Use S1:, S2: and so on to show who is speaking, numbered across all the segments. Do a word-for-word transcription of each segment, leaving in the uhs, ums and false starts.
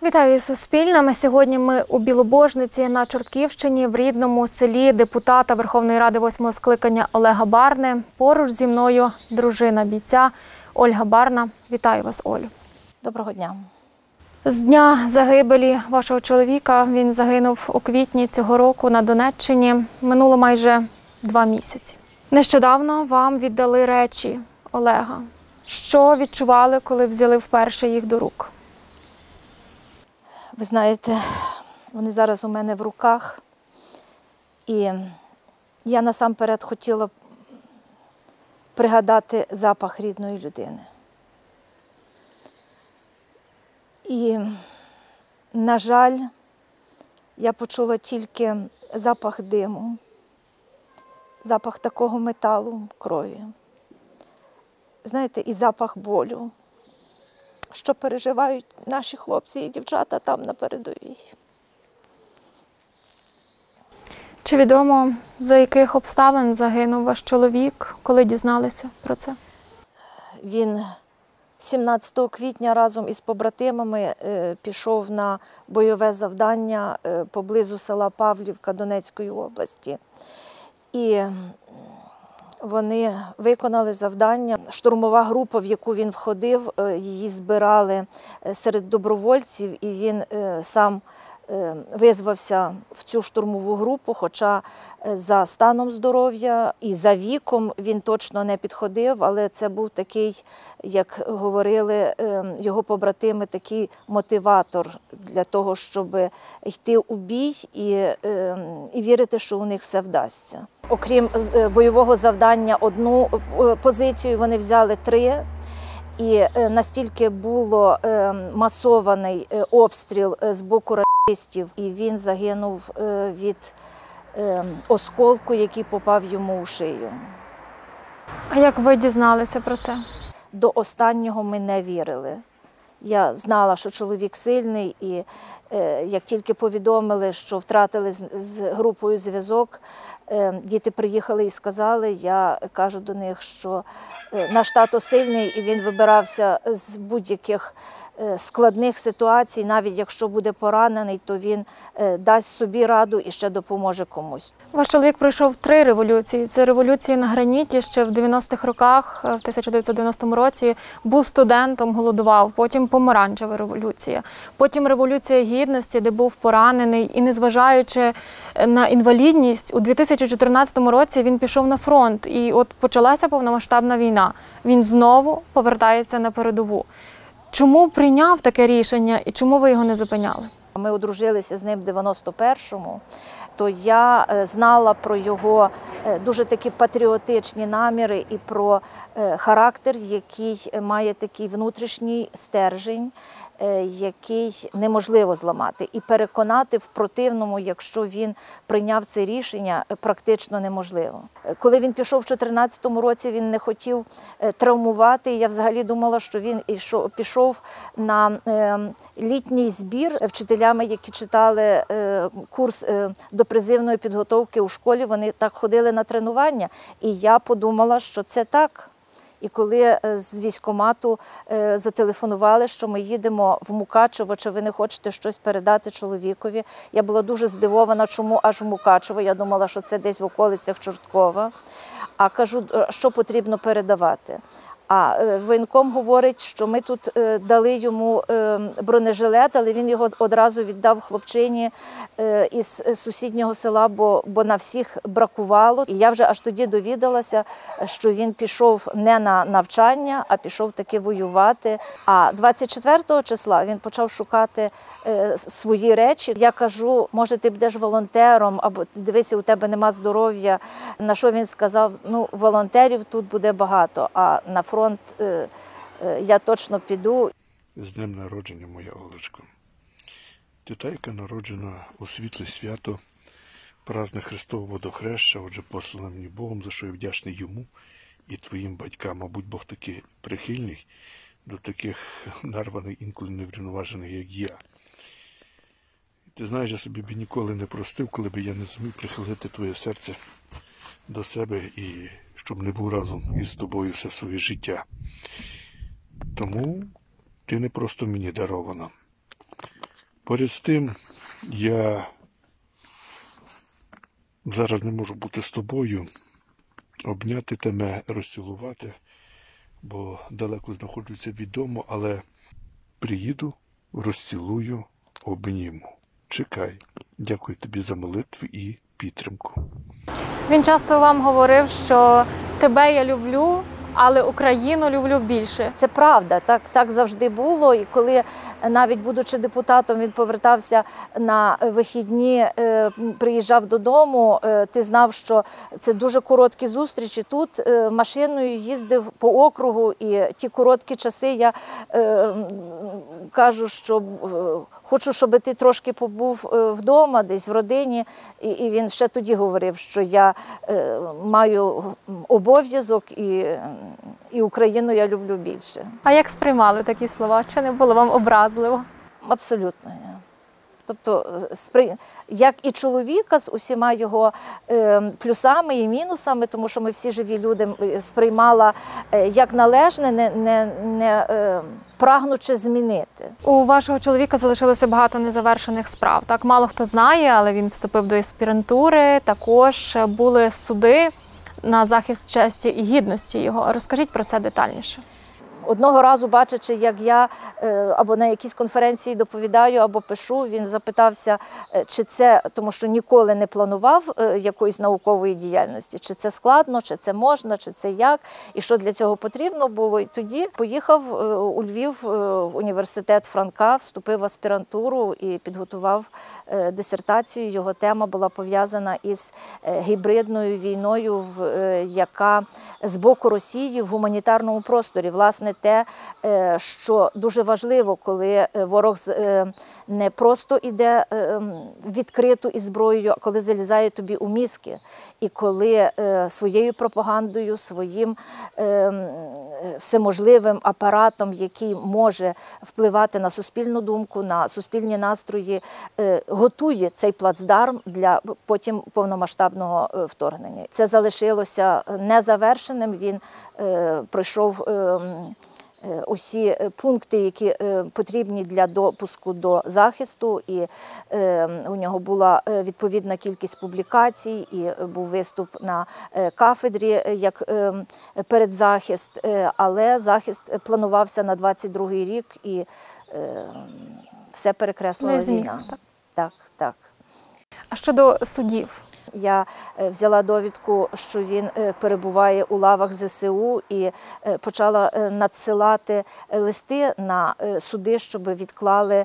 S1: Вітаю із Суспільним. Сьогодні ми у Білобожниці на Чортківщині, в рідному селі депутата Верховної Ради восьмого скликання Олега Барни. Поруч зі мною дружина бійця Ольга Барна. Вітаю вас, Олю.
S2: Доброго дня.
S1: З дня загибелі вашого чоловіка, він загинув у квітні цього року на Донеччині, минуло майже два місяці. Нещодавно вам віддали речі Олега. Що відчували, коли взяли вперше їх до рук?
S2: Ви знаєте, вони зараз у мене в руках, і я насамперед хотіла пригадати запах рідної людини. І, на жаль, я почула тільки запах диму, запах такого металу, крові. Знаєте, і запах болю, що переживають наші хлопці і дівчата там на передовій.
S1: Чи відомо, за яких обставин загинув ваш чоловік, коли дізналися про це?
S2: Він сімнадцятого квітня разом із побратимами пішов на бойове завдання поблизу села Павлівка Донецької області. І вони виконали завдання. Штурмова група, в яку він входив, її збирали серед добровольців, і він сам визвався в цю штурмову групу, хоча за станом здоров'я і за віком він точно не підходив, але це був такий, як говорили його побратими, такий мотиватор для того, щоб йти у бій і, і вірити, що у них все вдасться. Окрім бойового завдання, одну позицію вони взяли три. І настільки було масований обстріл з боку рашистів, і він загинув від осколку, який попав йому у шию.
S1: А як ви дізналися про це?
S2: До останнього ми не вірили. Я знала, що чоловік сильний, і як тільки повідомили, що втратили з групою зв'язок, діти приїхали і сказали, я кажу до них, що наш тато сильний, і він вибирався з будь-яких складних ситуацій, навіть якщо буде поранений, то він дасть собі раду і ще допоможе комусь.
S1: Ваш чоловік пройшов три революції. Це революція на граніті ще в дев'яностих роках, в тисяча дев'ятсот дев'яностому році, був студентом, голодував, потім помаранчева революція, потім революція гідності, де був поранений, і незважаючи на інвалідність, у дві тисячі чотирнадцятому році він пішов на фронт, і от почалася повномасштабна війна. Він знову повертається на передову. Чому прийняв таке рішення і чому ви його не зупиняли?
S2: Ми одружилися з ним в дев'яносто першому, то я знала про його дуже такі патріотичні наміри і про характер, який має такий внутрішній стержень, який неможливо зламати. І переконати в противному, якщо він прийняв це рішення, практично неможливо. Коли він пішов в чотирнадцятому році, він не хотів травмувати. Я взагалі думала, що він пішов на літній збір вчителями, які читали курс допризивної підготовки у школі. Вони так ходили на тренування. І я подумала, що це так. І коли з військкомату зателефонували, що ми їдемо в Мукачево, чи ви не хочете щось передати чоловікові, я була дуже здивована, чому аж в Мукачево. Я думала, що це десь в околицях Чорткова. А кажу, що потрібно передавати. А воєнком говорить, що ми тут дали йому бронежилет, але він його одразу віддав хлопчині із сусіднього села, бо, бо на всіх бракувало. І я вже аж тоді довідалася, що він пішов не на навчання, а пішов таки воювати. А двадцять четвертого числа він почав шукати свої речі. Я кажу, може ти будеш волонтером, або дивися, у тебе нема здоров'я. На що він сказав, ну волонтерів тут буде багато, а на фронт я точно піду.
S3: З днем народження, моя Олечко. Ти та, яка народжена у світле свято, праздник Христового водохреща, отже, послана мені Богом, за що я вдячний йому і твоїм батькам. Мабуть, Бог такий прихильний до таких нарваних, інколи неврівноважених, як я. Ти знаєш, я собі б ніколи не простив, коли б я не зумів прихилити твоє серце до себе і щоб не був разом із тобою все своє життя. Тому ти не просто мені дарована. Поряд з тим, я зараз не можу бути з тобою, обняти тебе, розцілувати, бо далеко знаходжуся від дому, але приїду, розцілую, обніму. Чекай. Дякую тобі за молитви і підтримку.
S1: Він часто вам говорив, що тебе я люблю, але Україну люблю більше.
S2: Це правда, так, так завжди було. І коли, навіть будучи депутатом, він повертався на вихідні, е, приїжджав додому, е, ти знав, що це дуже короткі зустрічі. Тут е, машиною їздив по округу, і ті короткі часи я е, кажу, що е, хочу, щоб ти трошки побув е, вдома, десь в родині. І, і він ще тоді говорив, що я е, маю обов'язок і І Україну я люблю більше.
S1: А як сприймали такі слова? Чи не було вам образливо?
S2: Абсолютно ні. Тобто, спри... як і чоловіка з усіма його е, плюсами і мінусами, тому що ми всі живі люди, сприймала е, як належне, не, не, не е, прагнучи змінити.
S1: У вашого чоловіка залишилося багато незавершених справ. Так, мало хто знає, але він вступив до аспірантури, також були суди на захист честі і гідності його. Розкажіть про це детальніше.
S2: Одного разу, бачачи, як я або на якійсь конференції доповідаю, або пишу, він запитався, чи це, тому що ніколи не планував якоїсь наукової діяльності, чи це складно, чи це можна, чи це як, і що для цього потрібно було. І тоді поїхав у Львів в університет Франка, вступив в аспірантуру і підготував дисертацію. Його тема була пов'язана із гібридною війною, яка з боку Росії в гуманітарному просторі. Власне, те, що дуже важливо, коли ворог не просто йде відкрито із зброєю, а коли залізає тобі у мізки. І коли своєю пропагандою, своїм всеможливим апаратом, який може впливати на суспільну думку, на суспільні настрої, готує цей плацдарм для потім повномасштабного вторгнення. Це залишилося незавершеним, він пройшов усі пункти, які потрібні для допуску до захисту, і у нього була відповідна кількість публікацій, і був виступ на кафедрі як передзахист, але захист планувався на двадцять другий рік, і все перекреслила
S1: Не зміг,
S2: війна.
S1: так?
S2: Так, так.
S1: А щодо судів?
S2: Я взяла довідку, що він перебуває у лавах зе се у, і почала надсилати листи на суди, щоб відклали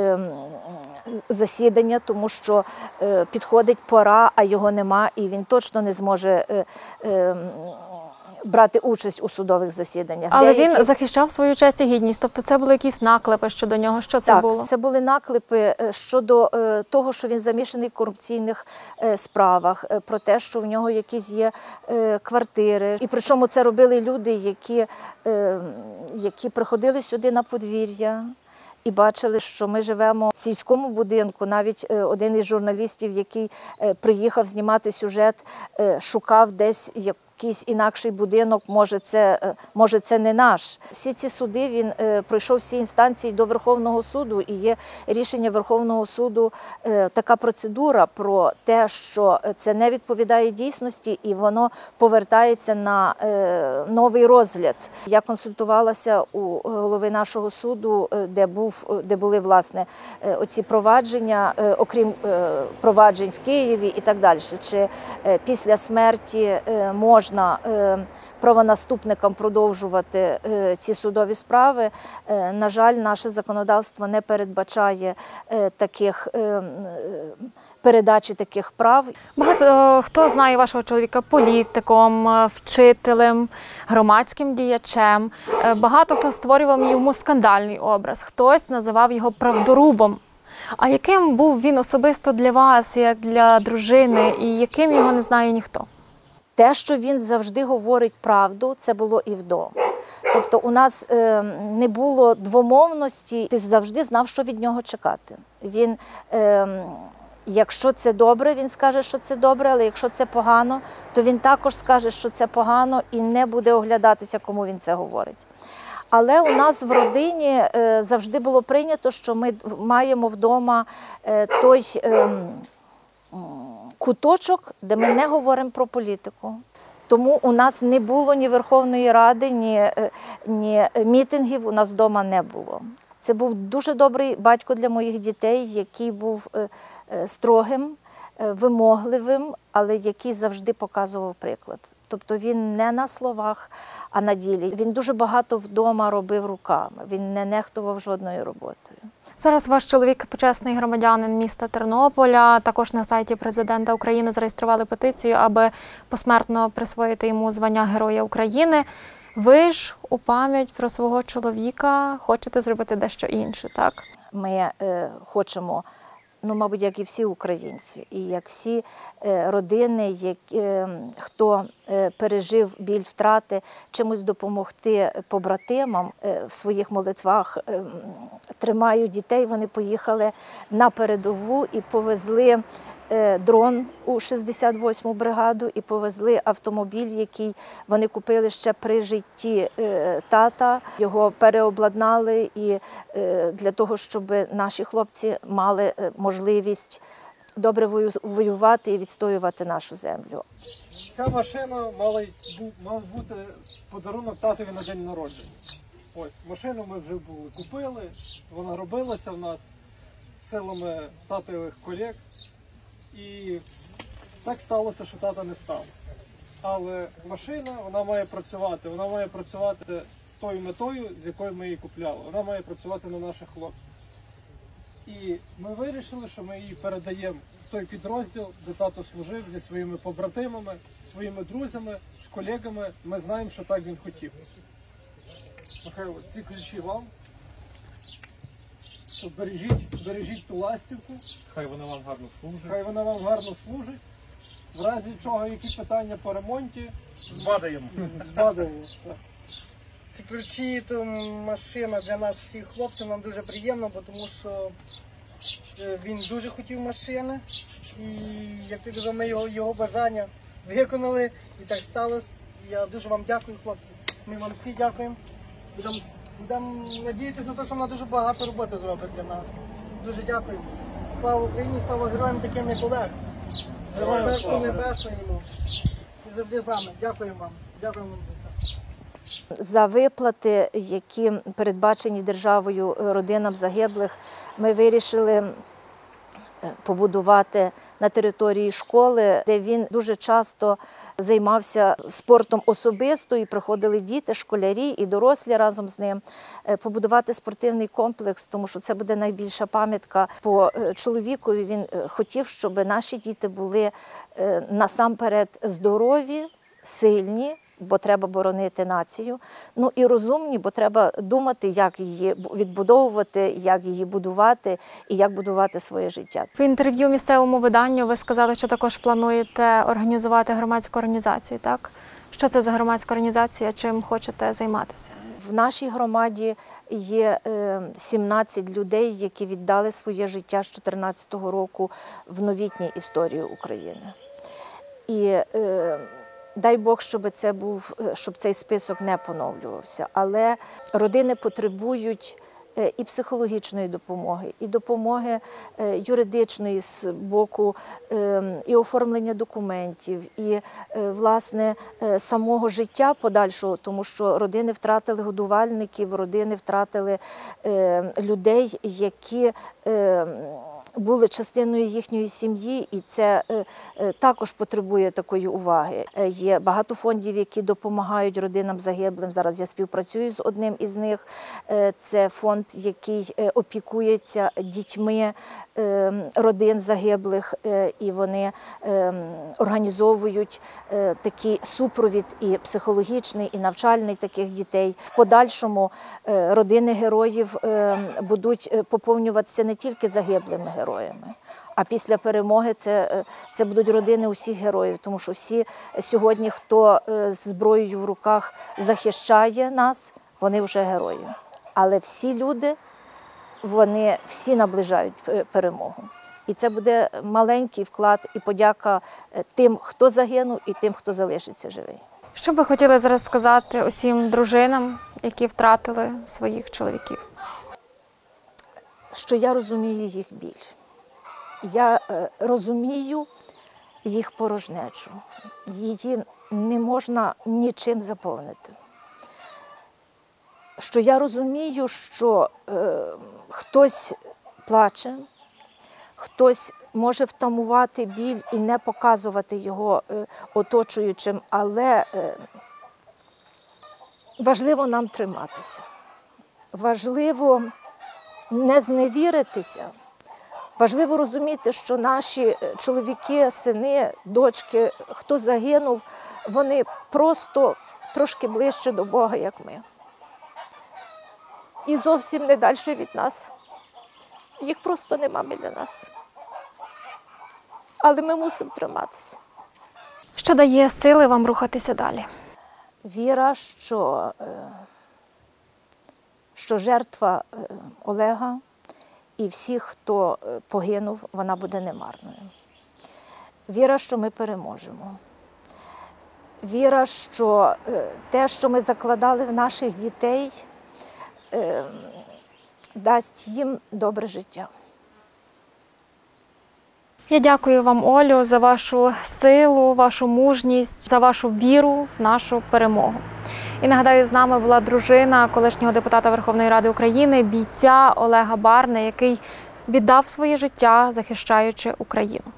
S2: засідання, тому що підходить пора, а його нема, і він точно не зможе брати участь у судових засіданнях.
S1: Але
S2: Деякі...
S1: він захищав свою честь і гідність, тобто це були якісь наклепи щодо нього? Що це
S2: так,
S1: було?
S2: Так, це були наклепи щодо того, що він замішаний в корупційних справах, про те, що в нього якісь є квартири. І причому це робили люди, які, які приходили сюди на подвір'я і бачили, що ми живемо в сільському будинку. Навіть один із журналістів, який приїхав знімати сюжет, шукав десь як якийсь інакший будинок, може це, може це не наш. Всі ці суди, він е, пройшов всі інстанції до Верховного суду, і є рішення Верховного суду, е, така процедура про те, що це не відповідає дійсності, і воно повертається на е, новий розгляд. Я консультувалася у голови нашого суду, де, був, де були, власне, оці провадження, е, окрім е, проваджень в Києві і так далі. Чи е, після смерті е, можна Можна правонаступникам продовжувати ці судові справи. На жаль, наше законодавство не передбачає таких передачі таких прав.
S1: Багато хто знає вашого чоловіка політиком, вчителем, громадським діячем. Багато хто створював йому скандальний образ, хтось називав його правдорубом. А яким був він особисто для вас, як для дружини, і яким його не знає ніхто?
S2: Те, що він завжди говорить правду, це було і вдома. Тобто у нас е, не було двомовності, ти завжди знав, що від нього чекати. Він, е, якщо це добре, він скаже, що це добре, але якщо це погано, то він також скаже, що це погано, і не буде оглядатися, кому він це говорить. Але у нас в родині е, завжди було прийнято, що ми маємо вдома е, той е, куточок, де ми не говоримо про політику. Тому у нас не було ні Верховної Ради, ні, ні мітингів у нас вдома не було. Це був дуже добрий батько для моїх дітей, який був строгим, вимогливим, але який завжди показував приклад. Тобто він не на словах, а на ділі. Він дуже багато вдома робив руками, він не нехтував жодною роботою.
S1: Зараз ваш чоловік – почесний громадянин міста Тернополя. Також на сайті президента України зареєстрували петицію, аби посмертно присвоїти йому звання Героя України. Ви ж у пам'ять про свого чоловіка хочете зробити дещо інше, так?
S2: Ми е, хочемо, ну, мабуть, як і всі українці, і як всі е, родини, які, е, хто е, пережив біль втрати, чимось допомогти побратимам е, в своїх молитвах. Е, тримають дітей, вони поїхали на передову і повезли е, дрон у шістдесят восьму бригаду, і повезли автомобіль, який вони купили ще при житті е, тата. Його переобладнали і е, для того, щоб наші хлопці мали можливість добре воювати і відстоювати нашу землю.
S4: Ця машина мала, мав бути подарунок татові на день народження. Ось, машину ми вже були купили, вона робилася в нас силами татових колег. І так сталося, що тата не став. Але машина, вона має працювати, вона має працювати з тою метою, з якою ми її купляли. Вона має працювати на наших хлопців. І ми вирішили, що ми її передаємо в той підрозділ, де тато служив зі своїми побратимами, своїми друзями, з колегами. Ми знаємо, що так він хотів. Михайло, ці ключі вам. Бережіть, бережіть ту ластівку.
S5: Хай вона вам гарно служить.
S4: Хай вона вам гарно служить. В разі чого, які питання по ремонті,
S5: Збадаємо.
S4: збадаємо. Так.
S6: Ці ключі, то машина для нас всіх хлопців, нам дуже приємно, бо тому що е, він дуже хотів машини. І як ти казав, ми його, його бажання виконали. І так сталося. І я дуже вам дякую, хлопці. Ми вам всі дякуємо. Будемо будем надіятися на те, що вона дуже багато роботи зробить для нас. Дуже дякую. Слава Україні, слава героям таким як Олег. Героям Царству Небесне йому. І завжди з нами. Дякуємо вам. Дякуємо вам за це.
S2: За виплати, які передбачені державою родинам загиблих, ми вирішили побудувати на території школи, де він дуже часто займався спортом особисто, і приходили діти, школярі і дорослі разом з ним, побудувати спортивний комплекс, тому що це буде найбільша пам'ятка по чоловікові. Він хотів, щоб наші діти були насамперед здорові, сильні, бо треба боронити націю, ну і розумні, бо треба думати, як її відбудовувати, як її будувати і як будувати своє життя.
S1: В інтерв'ю місцевому виданню ви сказали, що також плануєте організувати громадську організацію, так? Що це за громадська організація, чим хочете займатися?
S2: В нашій громаді є сімнадцять людей, які віддали своє життя з чотирнадцятого року в новітній історії України. І дай Бог, щоб це був, щоб цей список не поновлювався. Але родини потребують і психологічної допомоги, і допомоги юридичної з боку, і оформлення документів, і, власне, самого життя подальшого, тому що родини втратили годувальників, родини втратили людей, які були частиною їхньої сім'ї, і це також потребує такої уваги. Є багато фондів, які допомагають родинам загиблим. Зараз я співпрацюю з одним із них. Це фонд, який опікується дітьми родин загиблих, і вони організовують такий супровід і психологічний, і навчальний таких дітей. В подальшому родини героїв будуть поповнюватися не тільки загиблими героями, а після перемоги це, це будуть родини усіх героїв, тому що всі сьогодні, хто з зброєю в руках захищає нас, вони вже герої. Але всі люди, вони всі наближають перемогу. І це буде маленький вклад і подяка тим, хто загинув, і тим, хто залишиться живий.
S1: Що б ви хотіли зараз сказати усім дружинам, які втратили своїх чоловіків?
S2: Що я розумію їх біль. Я е, розумію їх порожнечу. Її не можна нічим заповнити. Що я розумію, що е, хтось плаче, хтось може втамувати біль і не показувати його е, оточуючим, але е, важливо нам триматися. Важливо не зневіритися. Важливо розуміти, що наші чоловіки, сини, дочки, хто загинув, вони просто трошки ближче до Бога, як ми. І зовсім не далі від нас. Їх просто нема біля нас. Але ми мусимо триматися.
S1: Що дає сили вам рухатися далі?
S2: Віра, що, що жертва Олега і всіх, хто загинув, вона буде немарною. Віра, що ми переможемо. Віра, що те, що ми закладали в наших дітей, дасть їм добре життя.
S1: Я дякую вам, Олю, за вашу силу, вашу мужність, за вашу віру в нашу перемогу. І нагадаю, з нами була дружина колишнього депутата Верховної Ради України, бійця Олега Барни, який віддав своє життя, захищаючи Україну.